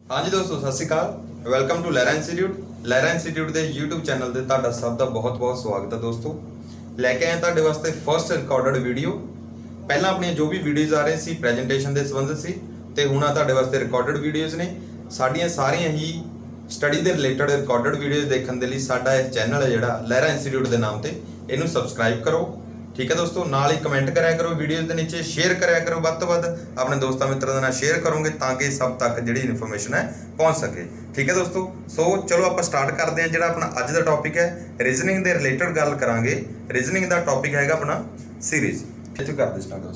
हाँ जी दोस्तों, सत श्री अकाल। Welcome to Lahra institute. Lahra institute के यूट्यूब चैनल से तुहाडा सब का बहुत बहुत स्वागत है। दोस्तों लैके आए तुहाडे वास्ते फर्स्ट रिकॉर्डेड वीडियो। पहला अपनी जो भी वीडियोज़ आ रही सी प्रैजेंटेशन के संबंधित सी, ते हुण तुहाडे वास्ते रिकॉर्डेड वीडियोज़ ने। साडियां सारियां ही स्टडी के रिलेटेड रिकॉर्डेड वीडियोज़ देखने के लिए साडा एक चैनल है जिहड़ा लहरा इंस्टीट्यूट के नाम से, इनू सबसक्राइब करो। ठीक है दोस्तों, नाल ही कमेंट कराया करो, वीडियोज़ के नीचे शेयर कराया करो, वध तो वध अपने दोस्तों मित्रों के नाल शेयर करोगे ताकि सब तक जिहड़ी इन्फॉर्मेशन है पहुँच सके। ठीक है दोस्तों, सो चलो आप स्टार्ट करते हैं। जिहड़ा अपना अज का टॉपिक है रीजनिंग के रिलेटेड गल करांगे। रीजनिंग का टॉपिक है अपना सीरीज। इत्थे कर दे स्टार्ट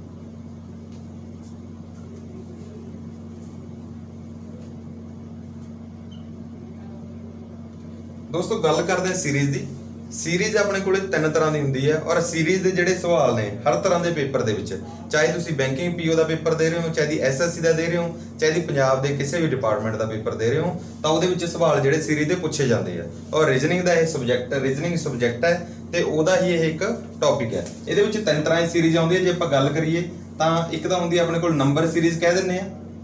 दोस्तों। गल करते हैं सीरीज की। सीरीज अपने को तीन तरह की होंगी है और सीरीज के जोड़े सवाल ने हर तरह के पेपर के, चाहे तुम बैंकिंग पीओ का पेपर दे रहे हो, चाहे SSC का दे रहे हो, चाहे पंजाब के किसी भी डिपार्टमेंट का पेपर दे रहे हो, तो वो सवाल जोड़े सीरीज के पूछे जाते हैं। और रीजनिंग का यह सबजैक्ट रीजनिंग सबजैक्ट है तो वह ही एक टॉपिक है। ये तीन तरह की सीरीज आती है। जो आप गल करिए तो एक तो होंगी अपने को नंबर सीरीज कह दें,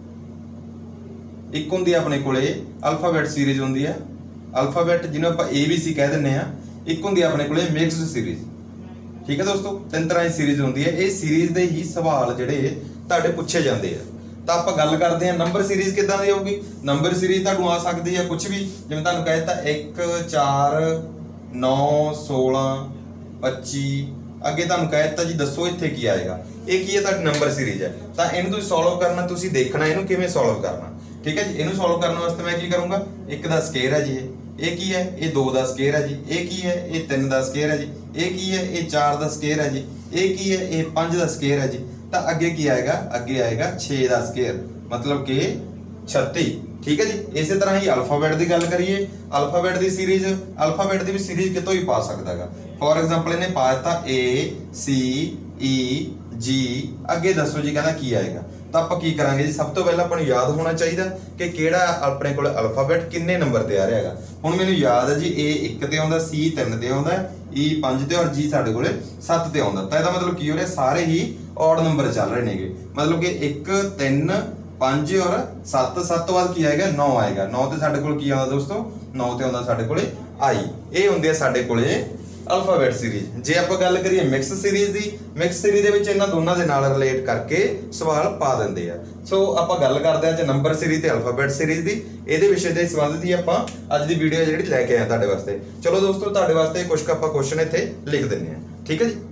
एक होंगी अपने को अल्फाबैट सीरीज होंगी है, अल्फाबैट जिन्होंने आप ABC कह दें, एक होंगी अपने को मिक्स्ड सीरीज। ठीक है दोस्तों, तीन तरह की सीरीज होंगी है। ये सीरीज के ही सवाल जोड़े तुहाडे पूछे जाते हैं। तो आप गल करते हैं नंबर सीरीज किदां दी होगी। नंबर सीरीज तुहानूं आ सकती है कुछ भी, जिवें तुहानूं कह दित्ता 1 4 9 16 25, अगे तुहानूं कह दित्ता जी दसो इत्थे की आएगा। ये की है तुहाडी नंबर सीरीज है। तो इहनूं तुसीं सॉल्व करना, तुसीं देखना इहनूं किवें सॉल्व करना। ठीक है जी, इहनूं सॉल्व करने वास्ते मैं की करूँगा, 1 दा स्केयर है जी, ये की है, ये 2 दा स्केयर है जी, ये की है, ये 3 दा स्केयर है जी, ये की है, ये 4 दा स्केयर है जी, ये की है, ये 5 दा स्केयर है जी। तो अगे की आएगा, अगे आएगा 6 दा स्केयर, मतलब कि 36। ठीक है जी। इस तरह ही अल्फाबैट की गल करिए, अल्फाबैट की सीरीज, अल्फाबैट की भी सीरीज कितों भी पा सकता है। फॉर एग्जाम्पल इन्हें पा दिता ACEG, अगे दसो जी कहना की आएगा। तो आप की करांगे जी, सब तो पहले अपन याद होना चाहिए कि किहड़ा अपने को अल्फाबैट किन्ने नंबर ते आ रहा है। हुण मैनूं याद है जी A 1 ते आउंदा, C 3 ते आउंदा, E 5 ते और G साडे कोले 7 ते आउंदा। तो इसदा मतलब की हो रहा, सारे ही ऑड नंबर चल रहे हैं। मतलब कि 1 3 5 और 7, 7 तो बाद की आएगा 9 आएगा। 9 ते साडे कोल की आउंदा दोस्तों, 9 ते आउंदा साडे कोले I। ये हुंदी है साडे कोले अल्फाबैट सीरीज। जे आप गल करिए मिक्स सीरीज की, मिक्स सीरीज के इन्हां दोनों के नाल रिलेट करके सवाल पा देंगे आ। सो आप गल करते हैं नंबर सीरीज ते अल्फाबैट सीरीज की। ये विषय के संबंधित ही आप अज की वीडियो जी लैके आए तुहाडे वास्ते। चलो दोस्तों, तुहाडे वास्ते कुछ आप क्वेश्चन इत्थे लिख देंगे हैं। ठीक है जी।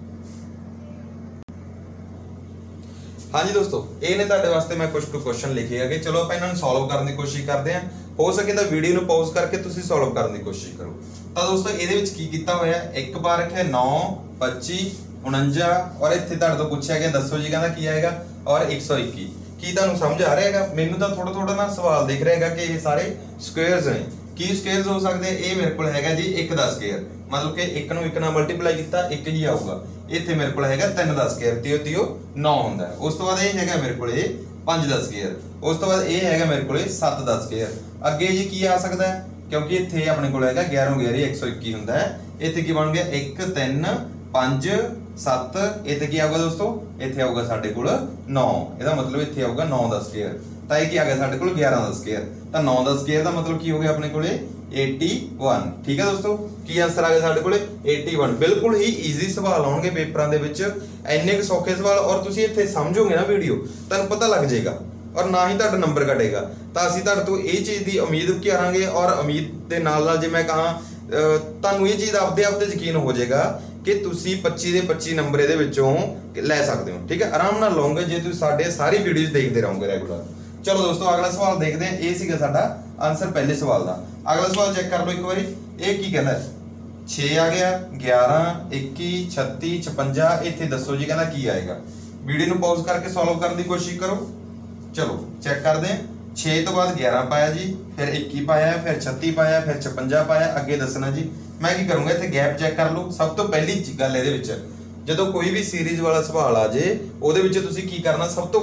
हाँ जी दोस्तों, ये ने तुहाडे वास्ते मैं कुछ क्वेश्चन लिखे है। चलो आप इन्हां नूं सॉल्व करने की कोशिश करते हैं। हो सके तो वीडियो नूं पॉज करके तुसीं सॉल्व करने की कोशिश करो। तो दोस्तों ये की कीता होया, एक बार रखे 9 25 49 और इत्थे तुहाडे तों पुछया गया दसो जी कहना की आएगा और 121। की तुहानूं समझ आ रहा है? मैनूं तां थोड़ा थोड़ा ना सवाल दिख रहा है कि ये सारे स्क्वेयर्स ने। की स्क्वेयर्स हो सकते हैं? ये मेरे को हैगा जी 1 दा स्क्वेयर, मतलब कि 1 नूं 1 नाल मल्टीप्लाई किया 1 ही आऊगा। इत्थे मेरे को हैगा 3 दा स्क्वेयर, 3 3 9 हुंदा है। उस तो बाद ये हैगा मेरे को 5 दा स्क्वेयर, उस तो बाद ये हैगा मेरे को 7 दा स्क्वेयर। अगे जी की आ सकता है, क्योंकि इत्थे अपने को हैगा 11 11 121 हुंदा है। इत्थे की बन गया 1 3 5 7, इत्थे की आऊगा दोस्तों, इत्थे आऊगा साडे कोल 9। इसदा मतलब इत्थे आऊगा 9 दा स्क्वेयर। तो ये की आ गया साडे कोल 11 दा स्क्वेयर। तो 9 दा स्क्वेयर का मतलब की हो गया अपने को 81। ठीक है दोस्तों, की आंसर आ गया साडे कोल 81। बिल्कुल ही ईजी सवाल आउणगे पेपरां दे विच, इन्ने सौखे सवाल। और तुसीं इत्थे समझोगे ना वीडियो, तुहानूं पता लग जाएगा और ना ही तुहाडा नंबर कटेगा। तो असीं तुहाडे तों इह चीज़ की उम्मीद करांगे और उम्मीद दे नाल जे मैं कहां तुहानूं इह चीज़ आपदे आप ते यकीन हो जाएगा कि तुसीं 25 ਦੇ 25 नंबर इहदे विचों लै सकदे हो। ठीक है, आराम नाल लओगे जे तुसीं साडे सारी वीडियोज़ देखते रहोगे रेगुलर। चलो दोस्तों, अगला सवाल देखते हैं। ये सीगा साडा आंसर पहले सवाल का। अगला सवाल चेक कर लो एक बारी। ये की कहता है, 6 आ गया, 11 21 36 56, इत्थे दसो जी कहना की आएगा। वीडियो नूं पॉज करके सॉल्व करने की कोशिश करो। चलो चेक करते हैं। 6 तो बाद 11 पाया जी, फिर 21 पाया, फिर 36 पाया, फिर 56 पाया। अगे दसना जी। मैं की करूँगा, इत्थे गैप चेक कर लो। सब तो पहली गल इहदे विच, जदों कोई भी सीरीज वाला सवाल आ जे, उहदे विच तुसीं की करना, सब तो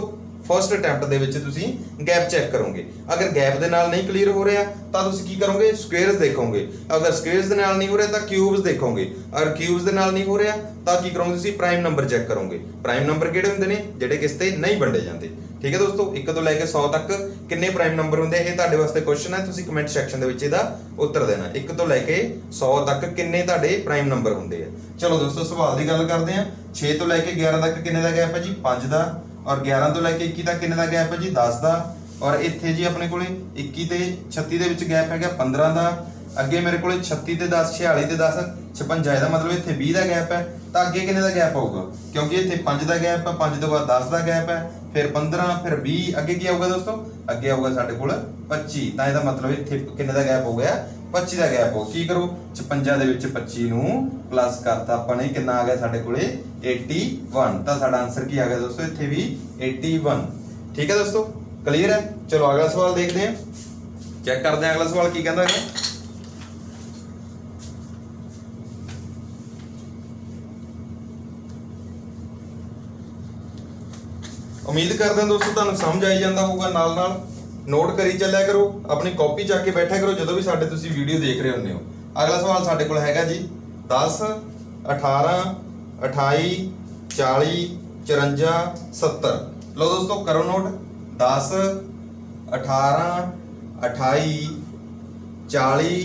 फर्स्ट अटैम्प्ट दे विच तुसीं गैप चैक करोगे। अगर गैप दे नाल नहीं क्लीयर हो रहा तो तुसीं की करोगे, स्क्वेयर्स देखोगे। अगर स्क्वेयर्स दे नाल नहीं हो रहा तो क्यूब्स देखोगे। अगर क्यूब्स दे नाल नहीं हो रहा तो की करोगे, तुसीं प्राइम नंबर चैक करोगे। प्राइम नंबर किहड़े हुंदे ने, जिहड़े किस ते नहीं वंडे जांदे। ठीक है दोस्तों, 1 तो लैके 100 तक किन्ने प्राइम नंबर होंदे, ये तुहाडे वास्ते क्वेश्चन है, तुसीं कमेंट सैक्शन दे विच इहदा उत्तर देना। 1 तो लैके 100 तक किन्ने तुहाडे प्राइम नंबर होंदे आ। चलो दोस्तों सवाल की गल करते हैं। 6 तो लैके 11 तक किन्ने दा गैप है जी, 5 दा। और 11 तो लैके 21 तक किन्ने दा गैप है जी, 10 दा। और इत्थे जी अपने कोले 21 ते 36 दे विच गैप है 15 दा। अगे मेरे को 36 ते 10, 46 ते 10, 56, ਇਹਦਾ मतलब इत्थे 20 ਦਾ गैप है। तो अगे किन्ने दा गैप आऊगा, क्योंकि इत्थे 5 ਦਾ गैप है, 5 तो बाद 10 ਦਾ गैप है, फिर 15, फिर 20, अगे की आऊगा दोस्तों, अगे आऊगा साडे कोल 25। तो ਇਹਦਾ मतलब इत्थे किन्ने दा गैप हो गया, 25 ਦਾ गैप हो। की करो, 56 ਦੇ ਵਿੱਚ 25 ਨੂੰ प्लस करता अपने, कितना आ गया साडे कोले 81। तो साडा आंसर की आ गया दोस्तों, इत्थे भी 81। ठीक है दोस्तों, क्लियर है। चलो अगला सवाल देखते हैं, चेक करते हैं अगला सवाल की कहता है। उम्मीद करते हैं दोस्तों तुहानू समझ आई जाता होगा। नाल नाल नोट करी चलिया करो, अपनी कॉपी चक के बैठा करो जो भी साडे तुसीं वीडियो देख रहे होंदे हो। अगला सवाल साडे कोल हैगा जी 10, 18, 28, 40, 54, 70। लो दोस्तों करो नोट, 10, 18, 28, 40,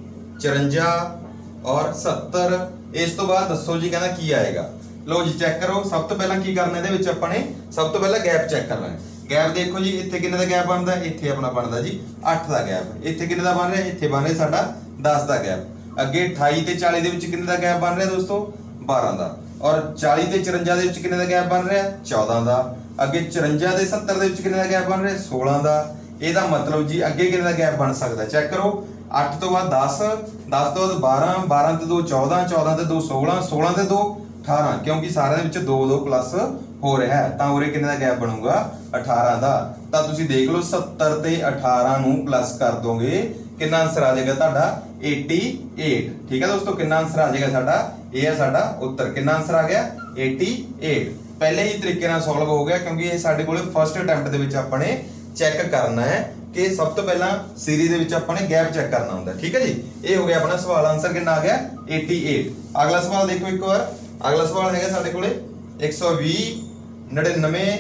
54 और 70। इस तो बाद दसो जी कहना की आएगा। लो जी चेक करो, सब तो पहला की करना इहदे विच आपां ने, सब तो पहला गैप चेक करना है। गैप देखो जी, इत्थे किन्ने दा गैप बनदा, इत्थे अपना बनदा जी 8 दा गैप। इत्थे किन्ने दा बन रहा, इत्थे बन रहा साडा 10 दा गैप। अगे 28 ते 40 दे विच किन्ने दा गैप बन रहा दोस्तों, 12 दा। और 40 ते 54 दे विच किन्ने दा गैप बन रहा, 14 दा। अगे 54 ते 70 दे विच किन्ने दा गैप बन रहा, 16 दा। ਇਹਦਾ मतलब जी अगे किन्ने दा गैप बन सकदा, चेक करो। 8 तो बाद 10, 10 तो बाद 12, 12 ते 2 14, 14 ते 2 16, 16 ते 2 18, क्योंकि सारे दे विच 2 2 प्लस हो रहा है, तां उरे किन्ने दा गैप बनूगा 18 दा। तां तुसीं देख लो 70 ते 18 नूं प्लस कर दोगे, किन्ना आंसर आ जाएगा तुहाडा 88। ठीक है दोस्तों, किन्ना आंसर आ जाएगा साडा, ये है साडा उत्तर। किन्ना आंसर आ गया 88। पहले ही तरीके नाल सॉल्व हो गया, क्योंकि ये साडे कोले फर्स्ट अटैम्प्ट दे विच आपणे चेक करना है कि सब तो पहला सीरीज दे विच आपने गैप चेक करना होंदा। ठीक है जी, ये हो गया अपना सवाल, आंसर कितना आ गया 88। अगला सवाल देखो एक बार। अगला सवाल है साडे कोले 120, 99,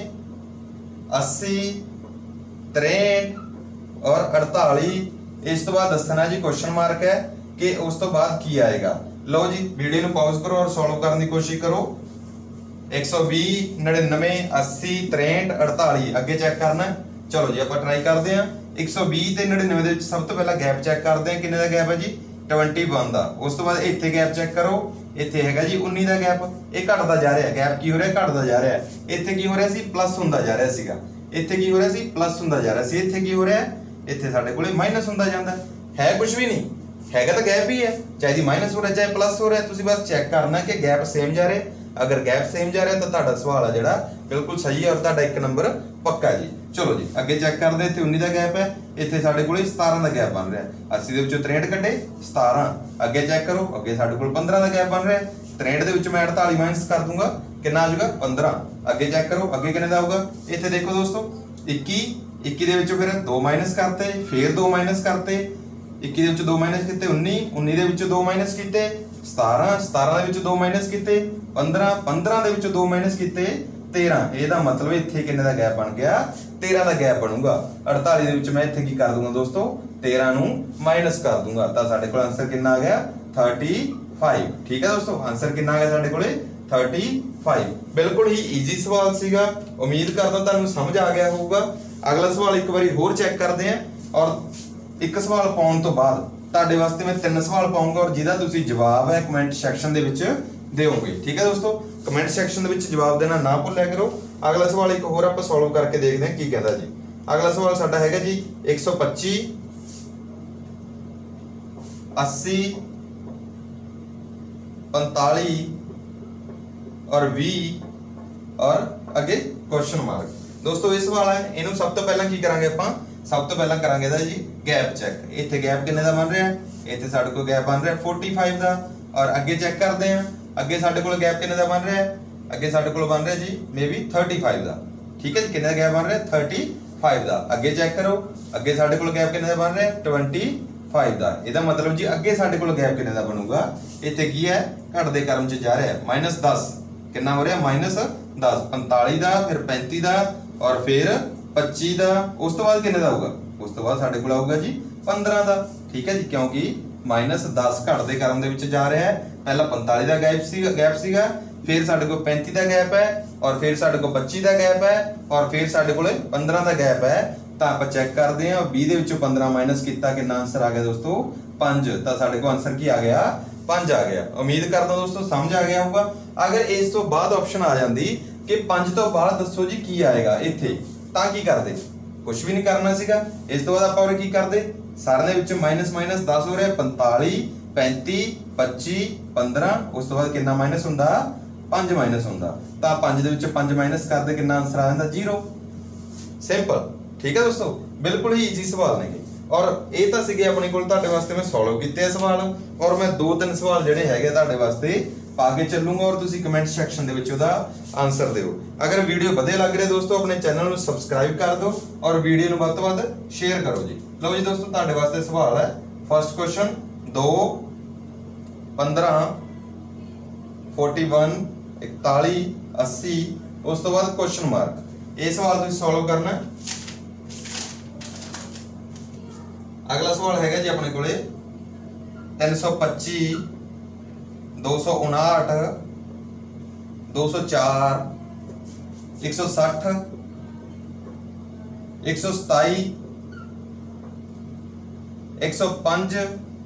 80, 63 और 48। इस तो बाद दसना जी क्वेश्चन मार्क है कि उस तो बाद की आएगा। लो जी वीडियो नूं पॉज करो और सॉल्व करने की कोशिश करो। 120, 99, 80, 63, 48 अगे चेक करना है। चलो जी आप ट्राई करते हैं। 120 ਤੇ 99 ਦੇ ਵਿੱਚ ਸਭ ਤੋਂ ਪਹਿਲਾਂ ਗੈਪ ਚੈੱਕ ਕਰਦੇ ਹਾਂ, ਕਿੰਨੇ ਦਾ ਗੈਪ ਹੈ ਜੀ 21 ਦਾ। ਉਸ ਤੋਂ ਬਾਅਦ ਇੱਥੇ ਗੈਪ ਚੈੱਕ ਕਰੋ, ਇੱਥੇ ਹੈਗਾ ਜੀ 19 ਦਾ ਗੈਪ। ਇਹ ਘਟਦਾ ਜਾ ਰਿਹਾ, ਗੈਪ ਕੀ ਹੋ ਰਿਹਾ, ਘਟਦਾ ਜਾ ਰਿਹਾ। ਇੱਥੇ ਕੀ ਹੋ ਰਿਹਾ ਸੀ, ਪਲੱਸ ਹੁੰਦਾ ਜਾ ਰਿਹਾ ਸੀਗਾ। ਇੱਥੇ ਕੀ ਹੋ ਰਿਹਾ ਸੀ, ਪਲੱਸ ਹੁੰਦਾ ਜਾ ਰਿਹਾ ਸੀ। ਇੱਥੇ ਕੀ ਹੋ ਰਿਹਾ, ਇੱਥੇ ਸਾਡੇ ਕੋਲੇ ਮਾਈਨਸ ਹੁੰਦਾ ਜਾਂਦਾ ਹੈ। ਕੁਝ ਵੀ ਨਹੀਂ ਹੈਗਾ, ਤਾਂ ਗੈਪ ਹੀ ਹੈ, ਚਾਹੇ ਦੀ ਮਾਈਨਸ ਹੋ ਰਿਹਾ ਚਾਹੇ ਪਲੱਸ ਹੋ ਰਿਹਾ। ਤੁਸੀਂ ਬਸ ਚੈੱਕ ਕਰਨਾ ਕਿ ਗੈਪ ਸੇਮ ਜਾ ਰਿਹਾ। अगर गैप सेम जा रहा तो ਤੁਹਾਡਾ सवाल है ਜਿਹੜਾ बिल्कुल सही है और ਤੁਹਾਡਾ 1 नंबर पक्का जी। चलो जी अगे चेक करते हैं। इत्थे 19 ਦਾ गैप है, इत्थे ਸਾਡੇ ਕੋਲੇ 17 ਦਾ गैप बन रहा है। 80 ਦੇ ਵਿੱਚੋਂ 63 ਕੱਢੇ 17। अगे चेक करो, अगे ਸਾਡੇ ਕੋਲ 15 ਦਾ गैप बन रहा है। 63 ਦੇ ਵਿੱਚੋਂ मैं 48 माइनस कर दूंगा, कितना आ जाएगा 15। अगे चेक करो, अगे कितने ਦਾ ਆਊਗਾ। इत्थे देखो दोस्तों 21 ਦੇ ਵਿੱਚੋਂ ਫਿਰ 2 ਮਾਈਨਸ करते, फिर 2 ਮਾਈਨਸ करते। 21 ਦੇ ਵਿੱਚੋਂ 2 ਮਾਈਨਸ ਕੀਤੇ 19, 19 ਦੇ ਵਿੱਚੋਂ 2 ਮਾਈਨਸ ਕੀਤੇ 17, 17 ਦੇ ਵਿੱਚੋਂ 2 ਮਾਈਨਸ ਕੀਤੇ 15, 15 ਦੇ ਵਿੱਚੋਂ 2 ਮਾਈਨਸ ਕੀਤੇ 13। ਇਹਦਾ ਮਤਲਬ ਇੱਥੇ ਕਿੰਨੇ ਦਾ ਗੈਪ ਬਣ ਗਿਆ, 13 ਦਾ ਗੈਪ ਬਣੂਗਾ। 48 ਦੇ ਵਿੱਚ ਮੈਂ ਇੱਥੇ ਕੀ ਕਰ ਦੂੰਗਾ ਦੋਸਤੋ, 13 ਨੂੰ ਮਾਈਨਸ ਕਰ ਦੂੰਗਾ। ਤਾਂ ਸਾਡੇ ਕੋਲ ਆਨਸਰ ਕਿੰਨਾ ਆ ਗਿਆ 35। ਠੀਕ ਹੈ ਦੋਸਤੋ, ਆਨਸਰ ਕਿੰਨਾ ਆ ਗਿਆ ਸਾਡੇ ਕੋਲੇ 35। ਬਿਲਕੁਲ ਹੀ ਈਜ਼ੀ ਸਵਾਲ ਸੀਗਾ, ਉਮੀਦ ਕਰਦਾ ਤੁਹਾਨੂੰ ਸਮਝ ਆ ਗਿਆ ਹੋਊਗਾ। ਅਗਲਾ ਸਵਾਲ ਇੱਕ ਵਾਰੀ ਹੋਰ ਚੈੱਕ ਕਰਦੇ ਆਂ ਔਰ ਇੱਕ ਸਵਾਲ ਪਾਉਣ ਤੋਂ ਬਾਅਦ ਤੁਹਾਡੇ ਵਾਸਤੇ ਮੈਂ 3 ਸਵਾਲ ਪਾਉਂਗਾ ਔਰ ਜਿਹਦਾ ਤੁਸੀਂ ਜਵਾਬ ਹੈ ਕਮੈਂਟ ਸੈਕਸ਼ਨ ਦੇ ਵਿੱਚ ਦਿਓਗੇ। ਠੀਕ ਹੈ ਦੋਸਤੋ, ਕਮੈਂਟ ਸੈਕਸ਼ਨ ਦੇ ਵਿੱਚ ਜਵਾਬ ਦੇਣਾ ਨਾ ਭੁੱਲਿਆ ਕਰੋ। ਅਗਲਾ ਸਵਾਲ ਇੱਕ ਹੋਰ ਆਪਾਂ ਸੋਲਵ ਕਰਕੇ ਦੇਖਦੇ ਹਾਂ ਕੀ ਕਹਿੰਦਾ ਜੀ। ਅਗਲਾ ਸਵਾਲ ਸਾਡਾ ਹੈਗਾ ਜੀ 125, 80, 45 और 20 और अगे क्वेश्चन मार्क। दोस्तों ये सवाल है, इनू सब तो पहला की करांगे आपां, सब तो पहला करांगे दा जी गैप चेक। इत्थे गैप किन्ने दा बन रहा है, इत्थे साडे कोल गैप बन रहा है 45 दा। और अगे चेक करते हैं, अगे साडे कोल गैप किन्ने दा बन रहा है, अगे साडे कोल बन रहा है जी मे बी 35 दा। ठीक है जी, किन्ने दा गैप बन रहा 35 दा। अगे चेक करो, अगे साडे कोल गैप किन्ने दा बन रहा 25 दा। ਇਹਦਾ मतलब जी अगे साडे कोल गैप किन्ने दा बनूगा, ਇੱਥੇ ਕੀ है घटदे क्रम च जा रहा है -10 किन्ना हो रहा -10 45 दा, फिर 35 दा और फिर 25 दा। उस तो बाद किन्ने दा होगा, उस तो बाद साडे कोल आऊगा जी 15 दा। ठीक है जी, क्योंकि -10 घटदे क्रम दे विच जा रहा है। पहला 45 दा गैप सीगा, फिर साडे कोल 35 दा गैप है और फिर साडे कोल 25 दा गैप है और फिर साडे कोल 15 दा गैप है। ਤਾਂ ਆਪਾਂ ਚੈੱਕ ਕਰਦੇ ਹਾਂ 20 ਦੇ ਵਿੱਚੋਂ 15 ਮਾਈਨਸ ਕੀਤਾ, ਕਿੰਨਾ ਆਨਸਰ ਆ ਗਿਆ ਦੋਸਤੋ 5। ਤਾਂ ਸਾਡੇ ਕੋਲ ਆਨਸਰ ਕੀ ਆ ਗਿਆ 5 ਆ ਗਿਆ। ਉਮੀਦ ਕਰਦਾ ਦੋਸਤੋ ਸਮਝ ਆ ਗਿਆ ਹੋਊਗਾ। ਅਗਰ ਇਸ ਤੋਂ ਬਾਅਦ ਆਪਸ਼ਨ ਆ ਜਾਂਦੀ ਕਿ 5 ਤੋਂ ਬਾਅਦ ਦੱਸੋ ਜੀ ਕੀ ਆਏਗਾ ਇੱਥੇ, ਤਾਂ ਕੀ ਕਰਦੇ, ਕੁਝ ਵੀ ਨਹੀਂ ਕਰਨਾ ਸੀਗਾ। ਇਸ ਤੋਂ ਬਾਅਦ ਆਪਾਂ ਉਰੇ ਕੀ ਕਰਦੇ, ਸਾਰਿਆਂ ਦੇ ਵਿੱਚੋਂ ਮਾਈਨਸ 10 ਹੋ ਰਿਹਾ 45 35 25 15। ਉਸ ਤੋਂ ਬਾਅਦ ਕਿੰਨਾ ਮਾਈਨਸ ਹੁੰਦਾ 5 ਮਾਈਨਸ ਹੁੰਦਾ। ਤਾਂ 5 ਦੇ ਵਿੱਚੋਂ 5 ਮਾਈਨਸ ਕਰਦੇ ਕਿੰਨਾ ਆਨਸਰ ਆ ਜਾਂਦਾ 0। ਸਿੰਪਲ। ठीक है दोस्तों, बिल्कुल ही ईजी सवाल ने और ये तो सीगे अपने कोल तुहाडे वास्ते मैं सॉल्व कीते सवाल और मैं 2-3 सवाल जिहड़े हैगे तुहाडे वास्ते पा के चलूंगा और तुसीं कमेंट सैक्शन दे विच ओहदा आंसर दिओ। अगर वीडियो वधिया लग रहा दोस्तों अपने चैनल नूं सबसक्राइब कर दो और वीडियो नूं वध तों वध शेयर करो जी। लो जी दोस्तों, तुहाडे वास्ते सवाल है फर्स्ट क्वेश्चन 2 15 41 41 80। उस तो बाद क्वेश्चन मार्क। ये सवाल तुसीं सॉल्व करना है। अगला सवाल है जी अपने कोले 325 259 204 160 127 105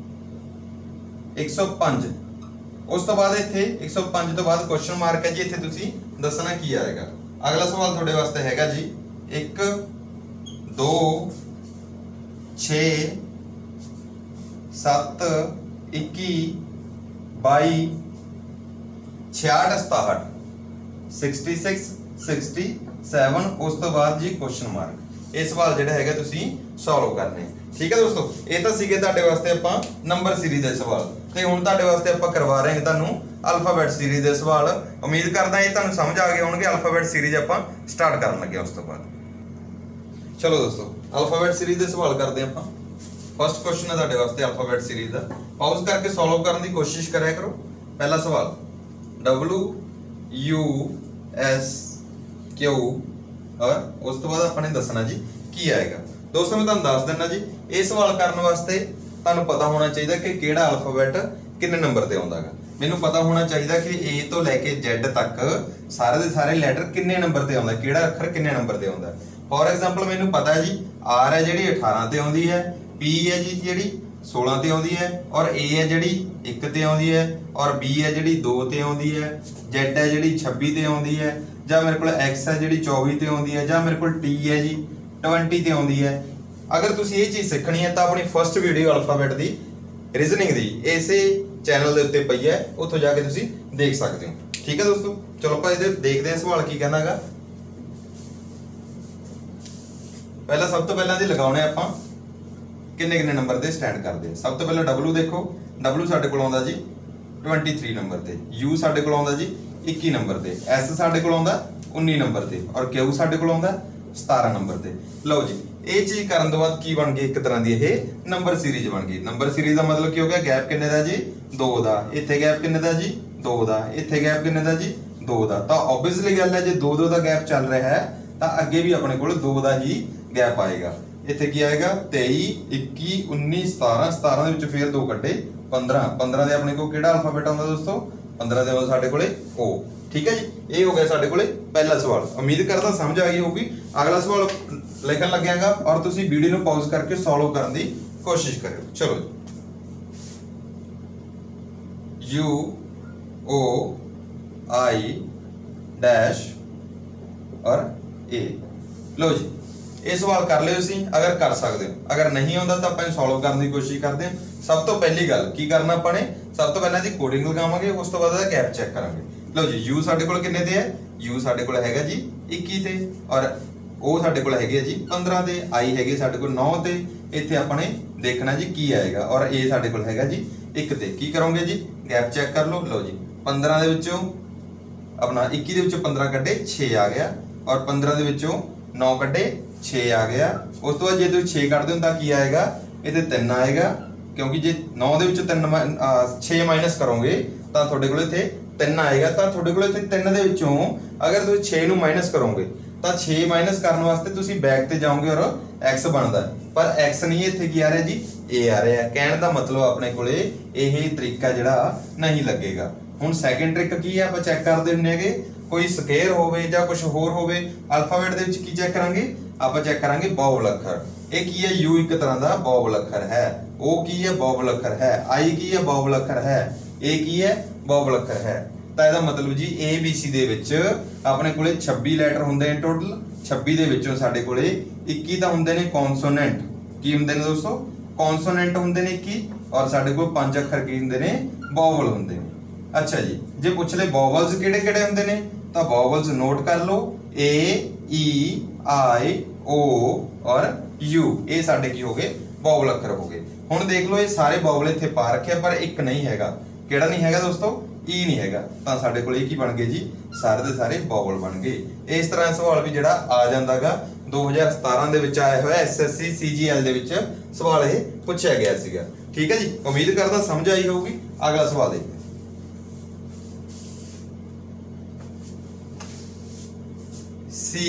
105। उस तो बाद इत्थे 105 तो बाद क्वेश्चन मार्क है जी, इत्थे तुसीं दसना की आएगा। अगला सवाल तुहाडे वास्ते हैगा जी 1 2 6 7 21 22 66 67 67। उस तो बाद जी क्वेश्चन मार्क। ये सवाल जिहड़ा हैगा तुसीं सॉल्व करने। ठीक है दोस्तों, ये तो सीगे तुहाडे वास्ते आपां नंबर सीरीज दे सवाल ते हुण तुहाडे वास्ते आपां करवा रहे हां तुहानूं अल्फाबेट सीरीज दे सवाल। उम्मीद करदा ये तुहानूं समझ आ गए होणगे। अल्फाबेट सीरीज आपां स्टार्ट करन लगे। उस तो बाद चलो दोस्तों अल्फाबेट सीरीज दे सवाल करते हैं आपां। फर्स्ट क्वेश्चन है तुहाडे वास्ते अल्फाबेट सीरीज दा, पॉज करके सॉल्व करने की कोशिश करिया करो। पहला सवाल W U S Q और उस तो बाद अपने दसना जी की आएगा। दोस्तों मैं तुहानूं दस दिना जी, ये सवाल करने वास्ते तुहानूं पता होना चाहिए कि किहड़ा अल्फाबेट किन्ने नंबर ते आउंदा है। मैनूं पता होना चाहिए कि A तो लैके Z तक सारे दे सारे लैटर किन्ने नंबर ते आउंदा, किहड़ा अखर किन्ने नंबर ते आउंदा। फॉर एग्जांपल मैनूं पता है जी R है जिहड़ी 18 ते आउंदी है, P है जी जिहड़ी 16 ते आउंदी है और A है जिहड़ी 1 ते आउंदी है और B है जिहड़ी 2 ते आउंदी है, Z है जिहड़ी 26 ते आउंदी है, जां मेरे कोल X है जिहड़ी 24 ते आउंदी है, जां मेरे कोल T है जी 20 ते आउंदी है। अगर तुसीं ये चीज़ सीखनी है तो अपनी फर्स्ट वीडियो अल्फाबेट दी रीजनिंग दी इसे चैनल दे उत्ते पई है, उत्थों जाके तुसीं देख सकते हो। ठीक है दोस्तों, चलो ਆਪਾਂ ਇਹਦੇ देखते हैं सवाल की कहना है। पहला सब तो पहला जी लगाने आपां किन्ने किन्ने नंबर ते स्टैंड करते हैं। सब तो पहला W देखो, W साडे कोल आउंदा जी 23 नंबर ते, U साडे कोल आउंदा जी 21 नंबर ते, S साडे कोल आउंदा 19 नंबर ते और Q साडे कोल आउंदा 17 नंबर ते। लो जी ये चीज करन तो बाद की बन गई, एक तरह की ये नंबर सीरीज बन गई। नंबर सीरीज का मतलब की हो गया गैप किन्ने दा जी 2 दा, इत्थे गैप किन्ने दा जी 2 दा, इत्थे गैप किन्ने दा जी 2 दा। तो ऑब्वियसली गल है जे 2 दा गैप चल रहा है तो अगे भी अपने कोल 2 दा ही गैप आएगा। इत्थे की आएगा 23 21 19 17, 17 दे विच फिर 2 कट्टे 15, 15 दे अपने को किहड़ा अल्फाबेट आउंदा दोस्तों 15 दे साडे कोले O। ठीक है जी, ये हो गया साडे कोले पहला सवाल। उम्मीद करदा समझ आ गई होगी। अगला सवाल लिखन लगेगा और तुसीं वीडियो नूं पॉज करके सॉल्व करने की कोशिश करियो। चलो U O I डैश और A। लो जी ये सवाल कर लियो सी, अगर कर सकते हो, अगर नहीं आता तो आप सॉल्व करने की कोशिश करते हैं। सब तो पहली गल की करना अपने, सब तो पहले दी कोडिंग लगावांगे, उस तो बाद गैप चेक करांगे। लो जी U साडे कोल किन्ने ते है, U साडे कोल हैगा जी 21 ते और O साडे कोल हैगी है जी 15 ते, I हैगी साडे कोल 9 ते। इत्थे अपने देखना जी की आएगा और A साडे कोल हैगा जी 1 ते। की करोगे जी गैप चेक कर लो। लो जी 15 दे विचों अपना 21 दे विचों 15 कड्डे 6 आ गया और 15 ਦੇ ਵਿੱਚੋਂ 9 ਕੱਢੇ 6 आ गया। उस तो बाद जे तुसीं 6 ਕੱਢਦੇ ਹੋ ਤਾਂ ਕੀ ਆਏਗਾ, ਇੱਥੇ 3 ਆਏਗਾ, क्योंकि जे 9 ਦੇ ਵਿੱਚੋਂ 6 ਮਾਈਨਸ ਕਰੋਗੇ ਤਾਂ ਤੁਹਾਡੇ ਕੋਲ ਇੱਥੇ 3 ਆਏਗਾ। ਤਾਂ ਤੁਹਾਡੇ ਕੋਲ ਇੱਥੇ 3 ਦੇ ਵਿੱਚੋਂ ਅਗਰ ਤੁਸੀਂ 6 ਨੂੰ ਮਾਈਨਸ ਕਰੋਗੇ ਤਾਂ 6 ਮਾਈਨਸ ਕਰਨ ਵਾਸਤੇ ਤੁਸੀਂ ਬੈਕ ਤੇ ਜਾਓਗੇ ਔਰ x ਬਣਦਾ, ਪਰ x ਨਹੀਂ ਇੱਥੇ ਕੀ ਆ ਰਿਹਾ ਜੀ, a ਆ ਰਿਹਾ। ਕਹਿਣ ਦਾ ਮਤਲਬ ਆਪਣੇ ਕੋਲੇ ਇਹ ਤਰੀਕਾ ਜਿਹੜਾ ਨਹੀਂ ਲੱਗੇਗਾ। ਹੁਣ ਸੈਕੰਡ ਟ੍ਰਿਕ ਕੀ ਹੈ, ਆਪਾਂ ਚੈੱਕ ਕਰਦੇ ਹੁੰਨੇ ਹੈਗੇ, ਕੋਈ ਸਕੁਅਰ ਹੋਵੇ ਜਾਂ ਕੁਝ ਹੋਰ ਹੋਵੇ ਅਲਫਾਬੈਟ ਦੇ ਵਿੱਚ ਕੀ ਚੈੱਕ ਕਰਾਂਗੇ, ਆਪਾਂ ਚੈੱਕ ਕਰਾਂਗੇ ਵੋਵਲ ਅੱਖਰ। ਇਹ ਕੀ ਹੈ, u ਇੱਕ ਤਰ੍ਹਾਂ ਦਾ ਵੋਵਲ ਅੱਖਰ ਹੈ, o ਕੀ ਹੈ ਵੋਵਲ ਅੱਖਰ ਹੈ, i ਕੀ ਹੈ ਵੋਵਲ ਅੱਖਰ ਹੈ, a ਕੀ ਹੈ ਵੋਵਲ ਅੱਖਰ ਹੈ। ਤਾਂ ਇਹਦਾ ਮਤਲਬ ਜੀ a b c ਦੇ ਵਿੱਚ ਆਪਣੇ ਕੋਲੇ 26 ਲੈਟਰ ਹੁੰਦੇ ਨੇ ਟੋਟਲ। 26 ਦੇ ਵਿੱਚੋਂ ਸਾਡੇ ਕੋਲੇ 21 ਤਾਂ ਹੁੰਦੇ ਨੇ ਕੌਨਸੋਨੈਂਟ। ਕੀ ਹੁੰਦੇ ਨੇ ਦੋਸਤੋ, ਕੌਨਸੋਨੈਂਟ ਹੁੰਦੇ ਨੇ 21, ਔਰ ਸਾਡੇ ਕੋਲ 5 ਅੱਖਰ ਕੀ ਹੁੰਦੇ ਨੇ, ਵੋਵਲ ਹੁੰਦੇ ਨੇ। ਅੱਛਾ ਜੀ, ਜੇ ਪੁੱਛ ਲੈ ਵੋਵਲਸ ਕਿਹੜੇ ਕਿਹੜੇ ਹੁੰਦੇ ਨੇ ਤਾਂ ਵੋਵਲਸ ਨੋਟ ਕਰ ਲਓ, a e i o ਔਰ u, ਇਹ ਸਾਡੇ ਕੀ ਹੋ ਗਏ, ਵੋਵਲ ਅੱਖਰ ਹੋ ਗਏ। ਹੁਣ ਦੇਖ ਲਓ ਇਹ ਸਾਰੇ ਵੋਵਲ ਇੱਥੇ ਪਾ ਰੱਖਿਆ, ਪਰ ਇੱਕ ਨਹੀਂ ਹੈਗਾ। ਕਿਹੜਾ ਨਹੀਂ ਹੈਗਾ ਦੋਸਤੋ, e ਨਹੀਂ ਹੈਗਾ। ਤਾਂ ਸਾਡੇ ਕੋਲ ਇਹ ਕੀ ਬਣ ਗਏ ਜੀ, ਸਾਰੇ ਦੇ ਸਾਰੇ ਵੋਵਲ ਬਣ ਗਏ। ਇਸ ਤਰ੍ਹਾਂ ਸਵਾਲ ਵੀ ਜਿਹੜਾ ਆ ਜਾਂਦਾਗਾ 2017 ਦੇ ਵਿੱਚ ਆਇਆ ਹੋਇਆ SSC CGL ਦੇ ਵਿੱਚ ਸਵਾਲ ਇਹ ਪੁੱਛਿਆ ਗਿਆ ਸੀਗਾ। ਠੀਕ ਹੈ ਜੀ, ਉਮੀਦ ਕਰਦਾ ਸਮਝ ਆਈ ਹੋਊਗੀ। ਅਗਲਾ ਸਵਾਲ ਦੇਖਦੇ C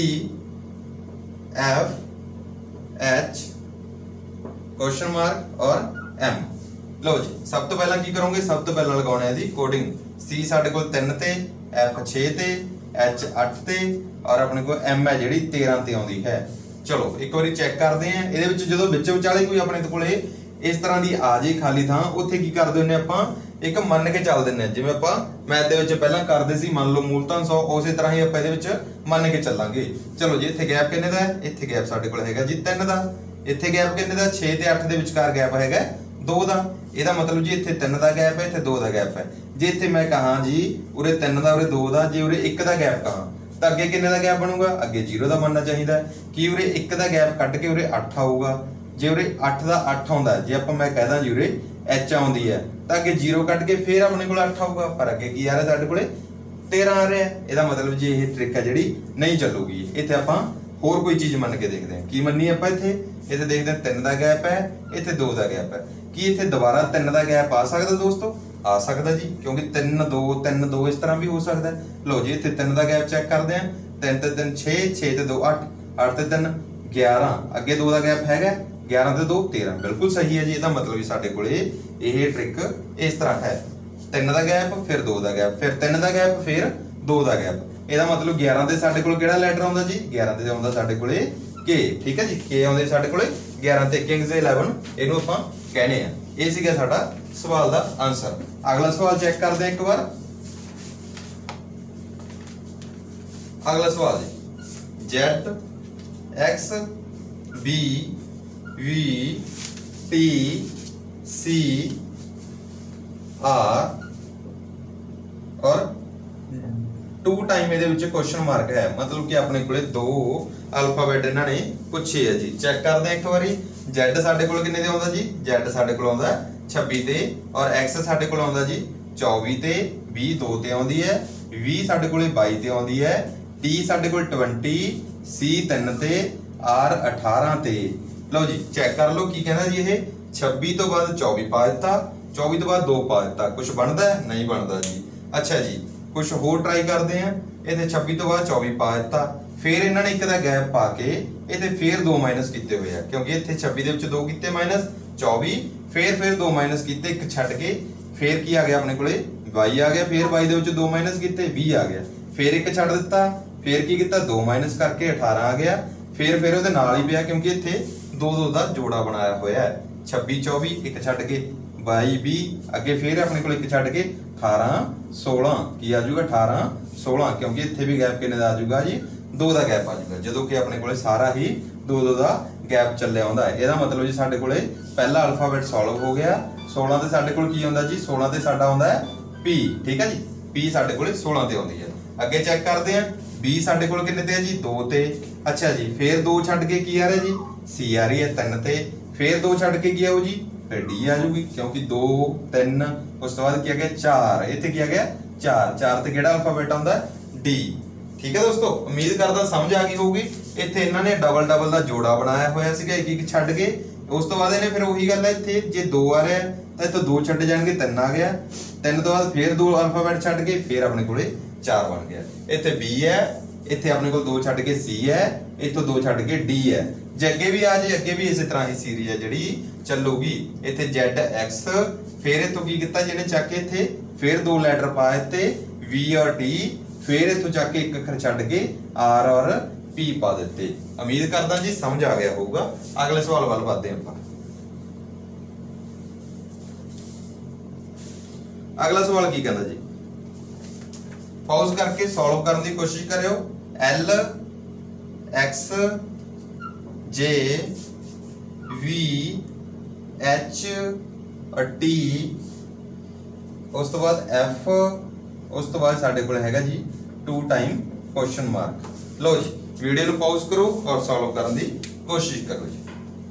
F H question mark और M। लो जी, सब तो पहला की करोगे, सब तो पहला लगाना है जी कोडिंग। C साडे कोल 3 ते, F 6 ते, H 8 ते और अपने को M है जिहड़ी 13 ते आउंदी है। चलो एक बारी चेक करते हैं। ਇਹਦੇ ਵਿੱਚ ਜਦੋਂ ਵਿੱਚ ਵਿਚਾਲੇ ਕੋਈ ਆਪਣੇ ਕੋਲੇ ਇਸ ਤਰ੍ਹਾਂ ਦੀ ਆ ਜੇ ਖਾਲੀ ਥਾਂ, ਉੱਥੇ ਕੀ ਕਰਦੇ ਹੁੰਨੇ ਆਪਾਂ, ਇੱਕ ਮੰਨ ਕੇ ਚੱਲ ਦਿੰਨੇ। ਜਿਵੇਂ ਆਪਾਂ ਮੈਥ ਦੇ ਵਿੱਚ ਪਹਿਲਾਂ ਕਰਦੇ ਸੀ, ਮੰਨ ਲਓ ਮੂਲਧਨ 100, ਉਸੇ ਤਰ੍ਹਾਂ ਹੀ ਆਪਾਂ ਇਹਦੇ ਵਿੱਚ ਮੰਨ ਕੇ ਚੱਲਾਂਗੇ। ਚਲੋ ਜੀ, ਇੱਥੇ ਗੈਪ ਕਿੰਨੇ ਦਾ ਹੈ, ਇੱਥੇ ਗੈਪ ਸਾਡੇ ਕੋਲ ਹੈਗਾ ਜੀ 3 ਦਾ। ਇੱਥੇ ਗੈਪ ਕਿੰਨੇ ਦਾ, 6 ਤੇ 8 ਦੇ ਵਿਚਕਾਰ ਗੈਪ ਹੈਗਾ 2 ਦਾ। ਇਹਦਾ ਮਤਲਬ ਜੀ ਇੱਥੇ 3 ਦਾ ਗੈਪ ਹੈ, ਇੱਥੇ 2 ਦਾ ਗੈਪ ਹੈ। ਜੇ ਇੱਥੇ ਮੈਂ ਕਹਾਂ ਜੀ ਉਰੇ 3 ਦਾ ਉਰੇ 2 ਦਾ, ਜੇ ਉਰੇ 1 ਦਾ ਗੈਪ ਕਹਾਂ ਤਾਂ ਅੱਗੇ ਕਿੰਨੇ ਦਾ ਗੈਪ ਬਣੂਗਾ, ਅੱਗੇ 0 ਦਾ ਬਣਨਾ ਚਾਹੀਦਾ। ਕਿ ਉਰੇ 1 ਦਾ ਗੈਪ ਕੱਢ ਕੇ ਉਰੇ 8 ਆਊਗਾ। ਜੇ ਉਰੇ 8 ਦਾ 8 ਆਉਂਦਾ, ਜੇ ਆਪਾਂ ਮੈਂ ਕਹਦਾ ਜੀ ਉਰੇ h ਆਉਂਦੀ ਹੈ ਤਾਂ ਅੱਗੇ 0 ਕੱਢ ਕੇ ਫਿਰ ਆਪਣੇ ਕੋਲ 8 ਆਊਗਾ, ਪਰ ਅੱਗੇ ਕੀ ਆ ਰਿਹਾ ਸਾਡੇ ਕੋਲੇ 13 ਆ ਰਿਹਾ। ਇਹਦਾ ਮਤਲਬ ਜੀ ਇਹ ਟ੍ਰਿਕ ਹੈ ਜਿਹੜੀ ਨਹੀਂ ਚੱਲੂਗੀ। ਇੱਥੇ ਆਪਾਂ ਹੋਰ ਕੋਈ ਚੀਜ਼ ਮੰਨ ਕੇ ਦੇਖਦੇ ਹਾਂ। ਕੀ ਮੰਨੀ ਆਪਾਂ ਇੱਥੇ ਦੇਖਦੇ ਹਾਂ 3 ਦਾ ਗੈਪ ਹੈ, ਇੱਥੇ 2 ਦਾ ਗੈਪ ਹੈ। ਕੀ ਇੱਥੇ ਦੁਬਾਰਾ 3 ਦਾ ਗੈਪ ਆ ਸਕਦਾ ਦੋਸਤੋ, ਆ ਸਕਦਾ ਜੀ, ਕਿਉਂਕਿ 3 2 3 2 ਇਸ ਤਰ੍ਹਾਂ ਵੀ ਹੋ ਸਕਦਾ। ਲਓ ਜੀ, ਇੱਥੇ 3 ਦਾ ਗੈਪ ਚੈੱਕ ਕਰਦੇ ਹਾਂ। 3 ਤੇ 3 6, 6 ਤੇ 2 8, 8 ਤੇ 3 11, ਅੱਗੇ 2 ਦਾ ਗੈਪ ਹੈਗਾ, 11 ਤੇ 2 13, ਬਿਲਕੁਲ ਸਹੀ ਹੈ ਜੀ। ਇਹਦਾ ਮਤਲਬ ਵੀ ਸਾਡੇ ਕੋਲੇ ਇਹ ਟ੍ਰਿਕ ਇਸ ਤਰ੍ਹਾਂ ਹੈ, 3 ਦਾ ਗੈਪ ਫਿਰ 2 ਦਾ ਗੈਪ ਫਿਰ 3 ਦਾ ਗੈਪ ਫਿਰ 2 ਦਾ ਗੈਪ। ਇਹਦਾ ਮਤਲਬ 11 ਤੇ ਸਾਡੇ ਕੋਲ ਕਿਹੜਾ ਲੈਟਰ ਆਉਂਦਾ ਜੀ, 11 ਤੇ ਆਉਂਦਾ ਸਾਡੇ ਕੋਲੇ K। ਠੀਕ ਹੈ ਜੀ, K ਆਉਂਦੇ ਸਾਡੇ ਕੋਲੇ 11 ਤੇ ਕਿੰਗਸ 11, ਇਹਨੂੰ ਆਪਾਂ कहने हैं। ये सीगा साडा सवाल दा आंसर। अगला सवाल चेक करते हैं एक बार। अगला सवाल जी, Z X B V T C R और 2 टाइम ਇਹਦੇ ਵਿੱਚ क्वेश्चन मार्क है, मतलब कि अपने कोले 2 अल्फाबेट ਇਹਨਾਂ ਨੇ ਪੁੱਛੇ ਹੈ ਜੀ। चेक करते हैं एक बारी। Z ਸਾਡੇ ਕੋਲ ਕਿੰਨੇ ਤੇ ਆਉਂਦਾ ਜੀ, Z ਸਾਡੇ ਕੋਲ ਆਉਂਦਾ 26 ਤੇ, ਔਰ X ਸਾਡੇ ਕੋਲ ਆਉਂਦਾ ਜੀ 24 ਤੇ, B 2 ਤੇ ਆਉਂਦੀ ਹੈ, V ਸਾਡੇ ਕੋਲੇ 22 ਤੇ ਆਉਂਦੀ ਹੈ, T ਸਾਡੇ ਕੋਲ 20, C 3 ਤੇ, R 18 ਤੇ। ਲਓ ਜੀ, ਚੈੱਕ ਕਰ ਲਓ ਕੀ ਕਹਿੰਦਾ ਜੀ। ਇਹ 26 ਤੋਂ ਬਾਅਦ 24 ਪਾ ਦਿੱਤਾ, 24 ਤੋਂ ਬਾਅਦ 2 ਪਾ ਦਿੱਤਾ, ਕੁਝ ਬਣਦਾ ਹੈ, ਨਹੀਂ ਬਣਦਾ ਜੀ। ਅੱਛਾ ਜੀ, ਕੁਝ ਹੋਰ ਟਰਾਈ ਕਰਦੇ ਆ। ਇਹਦੇ 26 ਤੋਂ ਬਾਅਦ 24 ਪਾ ਦਿੱਤਾ, ਫਿਰ ਇਹਨਾਂ ਨੇ ਇੱਕ ਦਾ ਗੈਪ ਪਾ ਕੇ ਇਹਦੇ ਫਿਰ 2 ਮਾਈਨਸ ਕੀਤੇ ਹੋਏ ਆ, ਕਿਉਂਕਿ ਇੱਥੇ 26 ਦੇ ਵਿੱਚ 2 ਕੀਤੇ ਮਾਈਨਸ, 24 ਫਿਰ 2 ਮਾਈਨਸ ਕੀਤੇ, ਇੱਕ ਛੱਡ ਕੇ ਫਿਰ ਕੀ ਆ ਗਿਆ ਆਪਣੇ ਕੋਲੇ 22 ਆ ਗਿਆ, ਫਿਰ 22 ਦੇ ਵਿੱਚ 2 ਮਾਈਨਸ ਕੀਤੇ 20 ਆ ਗਿਆ, ਫਿਰ ਇੱਕ ਛੱਡ ਦਿੱਤਾ, ਫਿਰ ਕੀ ਕੀਤਾ 2 ਮਾਈਨਸ ਕਰਕੇ 18 ਆ ਗਿਆ, ਫਿਰ ਉਹਦੇ ਨਾਲ ਹੀ ਪਿਆ, ਕਿਉਂਕਿ ਇੱਥੇ 2 ਦਾ ਜੋੜਾ ਬਣਾਇਆ ਹੋਇਆ ਹੈ। 26 24 ਇੱਕ ਛੱਡ ਕੇ 22 20, ਅੱਗੇ ਫਿਰ ਆਪਣੇ ਕੋਲ ਇੱਕ ਛੱਡ ਕੇ 18 16, ਕੀ ਆ ਜਾਊਗਾ 18 16, ਕਿਉਂਕਿ ਇੱਥੇ ਵੀ ਗੈਪ ਕਿੰਨੇ ਦਾ ਆ ਜਾਊਗਾ ਜੀ 2 ਦਾ ਗੈਪ ਆ ਜਾਊਗਾ, ਜਦੋਂ ਕਿ ਆਪਣੇ ਕੋਲੇ ਸਾਰਾ ਹੀ 2 ਦਾ ਗੈਪ ਚੱਲਿਆ ਆਉਂਦਾ ਹੈ। ਇਹਦਾ ਮਤਲਬ ਜੀ ਸਾਡੇ ਕੋਲੇ ਪਹਿਲਾ ਅਲਫਾਬੈਟ ਸੋਲਵ ਹੋ ਗਿਆ। 16 ਤੇ ਸਾਡੇ ਕੋਲ ਕੀ ਆਉਂਦਾ ਜੀ, 16 ਤੇ ਸਾਡਾ ਆਉਂਦਾ ਹੈ P। ਠੀਕ ਹੈ ਜੀ, P ਸਾਡੇ ਕੋਲੇ 16 ਤੇ ਆਉਂਦੀ ਹੈ। ਅੱਗੇ ਚੈੱਕ ਕਰਦੇ ਹਾਂ, B ਸਾਡੇ ਕੋਲ ਕਿੰਨੇ ਤੇ ਹੈ ਜੀ 2 ਤੇ। ਅੱਛਾ ਜੀ, ਫਿਰ 2 ਛੱਡ ਕੇ ਕੀ ਆ ਰਿਹਾ ਜੀ C ਆ ਰਹੀ ਹੈ 3 ਤੇ, ਫਿਰ 2 ਛੱਡ ਕੇ ਕੀ ਆਊ ਜੀ ਫਿਰ D ਆ ਜਾਊਗੀ, ਕਿਉਂਕਿ 2 3 ਉਸ ਤੋਂ ਬਾਅਦ ਕੀ ਆ ਗਿਆ 4, ਇੱਥੇ ਕੀ ਆ ਗਿਆ 4 ਤੇ ਕਿਹੜਾ ਅਲਫਾਬੈਟ ਆਉਂਦਾ D। ठीक है दोस्तों, उम्मीद करदा समझ आ गई होगी। इत्थे इन्हां ने डबल डबल दा जोड़ा बनाया होया सीगा, एक एक छड्ड के। उस तो बाद इन्हें फिर वही गल है, इत्थे जे 2 आ रहा तो इत्थों 2 छड्ड जाणगे, 3 आ गया। 3 तो बाद फिर 2 अल्फाबेट छड्ड के फिर अपने कोले 4 बन गया। इत्थे B है, इत्थे अपने कोल 2 छड्ड के C है, इत्थों 2 छड्ड के D है। जे अगे भी आ जाए, अगे भी इस तरह ही सीरीज है जिहड़ी चलूगी। इत्थे ZX, फिर इत्थों की कीता जिहने चक के इत्थे फिर 2 लैटर पा दित्ते V और T, फिर इत्थों चक के एक अखर छड्ड के R और P पा दित्ते। उम्मीद करदा जी समझ आ गया होगा। अगले सवाल वल बढ़ते हैं आपां। अगला सवाल की कहंदा जी, पॉज करके सॉल्व करने की कोशिश करियो। L X J V H T, उस तो बाद F, उस तो बाद साडे कोल हैगा जी 2 टाइम क्वेश्चन मार्क। लो जी वीडियो ਨੂੰ पॉज करो और सॉल्व करने की कोशिश करो जी।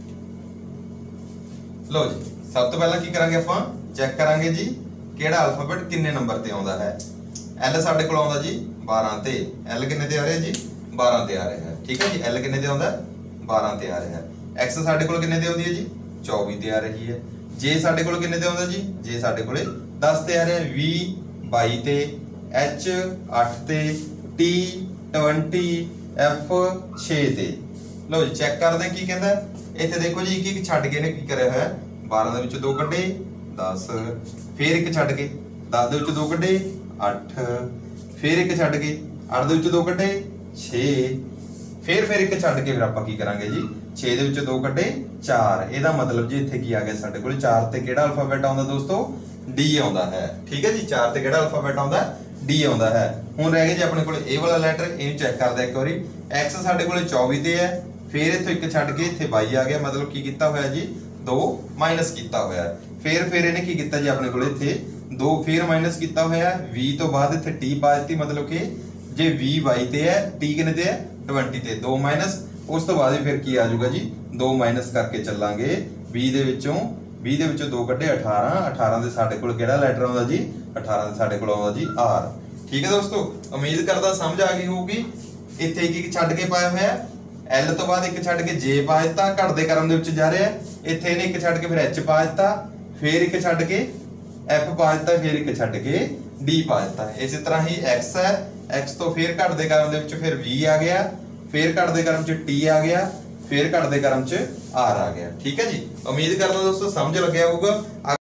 लो जी सब तो पहला की करांगे आपां, चेक करांगे जी ਕਿਹੜਾ ਅਲਫਾਬੈਟ ਕਿੰਨੇ ਨੰਬਰ ਤੇ ਆਉਂਦਾ ਹੈ। L ਸਾਡੇ ਕੋਲ ਆਉਂਦਾ ਜੀ 12 ਤੇ। L ਕਿੰਨੇ ਤੇ ਆ ਰਿਹਾ ਜੀ 12 ਤੇ ਆ ਰਿਹਾ ਹੈ। ਠੀਕ ਹੈ ਜੀ, L ਕਿੰਨੇ ਤੇ ਆਉਂਦਾ 12 ਤੇ ਆ ਰਿਹਾ ਹੈ। X ਸਾਡੇ ਕੋਲ ਕਿੰਨੇ ਤੇ ਆਉਂਦੀ ਹੈ ਜੀ 24 ਤੇ ਆ ਰਹੀ ਹੈ। J ਸਾਡੇ ਕੋਲ ਕਿੰਨੇ ਤੇ ਆਉਂਦਾ ਜੀ, J ਸਾਡੇ ਕੋਲੇ 10 ਤੇ ਆ ਰਿਹਾ ਹੈ। V 22 ਤੇ, H 8 ਤੇ, T 20, F 6 ਤੇ। ਲਓ ਜੀ ਚੈੱਕ ਕਰਦੇ ਹਾਂ ਕੀ ਕਹਿੰਦਾ। ਇੱਥੇ ਦੇਖੋ ਜੀ ਇੱਕ ਇੱਕ ਛੱਡ ਕੇ ਨੇ ਕੀ ਕਰਿਆ ਹੋਇਆ, 12 ਦੇ ਵਿੱਚੋਂ 2 ਕੱਢੇ 10, फिर एक छड्ड के 10 ਦੇ ਵਿੱਚੋਂ 2 ਕੱਢੇ 8, फिर एक छड्ड के 8 ਦੇ ਵਿੱਚੋਂ 2 ਕੱਢੇ 6, फिर एक ਛੱਡ ਕੇ ਫਿਰ ਆਪਾਂ ਕੀ ਕਰਾਂਗੇ ਜੀ 6 ਦੇ ਵਿੱਚੋਂ 2 ਕੱਢੇ 4। ਇਹਦਾ ਮਤਲਬ ਜੀ ਇੱਥੇ ਕੀ ਆ ਗਿਆ ਸਾਡੇ ਕੋਲ 4 ਤੇ ਕਿਹੜਾ ਅਲਫਾਬੈਟ ਆਉਂਦਾ ਦੋਸਤੋ, D ਆਉਂਦਾ ਹੈ। ਠੀਕ ਹੈ ਜੀ, 4 ਤੇ ਕਿਹੜਾ ਅਲਫਾਬੈਟ ਆਉਂਦਾ, D ਆਉਂਦਾ ਹੈ। ਹੁਣ ਰਹਿ ਗਿਆ ਜੀ ਆਪਣੇ ਕੋਲ ਇਹ ਵਾਲਾ ਲੈਟਰ, ਇਹਨੂੰ ਚੈੱਕ ਕਰਦੇ ਇੱਕ ਵਾਰੀ। X ਸਾਡੇ ਕੋਲ 24 ਤੇ ਹੈ, ਫਿਰ ਇੱਥੋਂ ਇੱਕ ਛੱਡ ਕੇ ਇੱਥੇ 22 ਆ ਗਿਆ, ਮਤਲਬ ਕੀ ਕੀਤਾ ਹੋਇਆ ਜੀ 2 ਮਾਈਨਸ ਕੀਤਾ ਹੋਇਆ। फिर ਇਹਨੇ ਕੀ ਕੀਤਾ ਜੀ ਆਪਣੇ ਕੋਲ ਇੱਥੇ 2 ਫਿਰ ਮਾਈਨਸ ਕੀਤਾ ਹੋਇਆ। V ਤੋਂ ਬਾਅਦ ਇੱਥੇ T ਪਾ ਦਿੱਤੀ, ਮਤਲਬ ਕਿ ਜੇ V 22 ਤੇ ਹੈ, T ਕਿੰਨੇ ਤੇ ਹੈ 20 ਤੇ, 2 ਮਾਈਨਸ। ਉਸ ਤੋਂ ਬਾਅਦ ਫਿਰ ਕੀ ਆ ਜਾਊਗਾ ਜੀ 2 ਮਾਈਨਸ ਕਰਕੇ ਚੱਲਾਂਗੇ। 20 ਦੇ ਵਿੱਚੋਂ 2 ਕੱਢੇ 18, 18 ਦੇ ਸਾਡੇ ਕੋਲ ਕਿਹੜਾ ਲੈਟਰ ਆਉਂਦਾ ਜੀ 18 ਦੇ ਸਾਡੇ ਕੋਲ ਆਉਂਦਾ ਜੀ R। ਠੀਕ ਹੈ ਦੋਸਤੋ, ਉਮੀਦ ਕਰਦਾ ਸਮਝ ਆ ਗਈ ਹੋਊਗੀ। ਇੱਥੇ ਇੱਕ ਛੱਡ ਕੇ ਪਾਇਆ ਹੋਇਆ, L ਤੋਂ ਬਾਅਦ ਇੱਕ ਛੱਡ ਕੇ J ਪਾ ਦਿੱਤਾ, ਘਟਦੇ ਕ੍ਰਮ ਦੇ ਵਿੱਚ ਜਾ ਰਿਹਾ। ਇੱਥੇ ਇਹਨੇ ਇੱਕ ਛੱਡ ਕੇ ਫਿਰ H ਪਾ ਦਿੱਤਾ, फिर एक छड्ड के F पा दिता, फिर एक छड्ड के D पा दिता। इस तरह ही X है, X तो फिर घटदे क्रम दे विच फिर V आ गया, फिर घटदे क्रम च T आ गया, फिर घटदे क्रम च R आ गया। ठीक है जी, उम्मीद करदा दोस्तों समझ लग्या होगा।